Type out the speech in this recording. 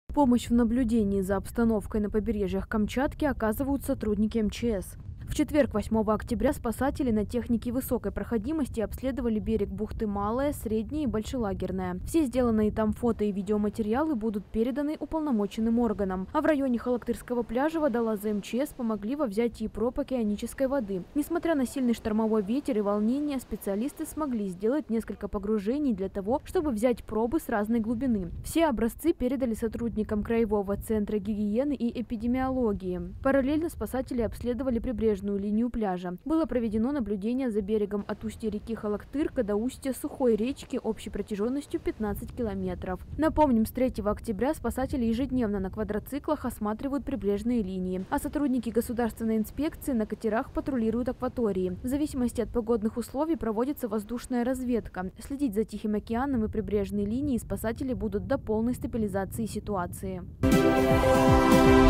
Помощь в наблюдении за обстановкой на побережьях Камчатки оказывают сотрудники МЧС. В четверг, 8 октября, спасатели на технике высокой проходимости обследовали берег бухты Малая, Средняя и Большелагерная. Все сделанные там фото и видеоматериалы будут переданы уполномоченным органам. А в районе Халактырского пляжа водолазы МЧС помогли во взятии проб океанической воды. Несмотря на сильный штормовой ветер и волнение, специалисты смогли сделать несколько погружений для того, чтобы взять пробы с разной глубины. Все образцы передали сотрудникам Краевого центра гигиены и эпидемиологии. Параллельно спасатели обследовали прибрежную линию пляжа. Было проведено наблюдение за берегом от устья реки Халактырка до устья Сухой речки общей протяженностью 15 километров. Напомним, с 3 октября спасатели ежедневно на квадроциклах осматривают прибрежные линии, а сотрудники государственной инспекции на катерах патрулируют акватории. В зависимости от погодных условий проводится воздушная разведка. Следить за Тихим океаном и прибрежной линией спасатели будут до полной стабилизации ситуации.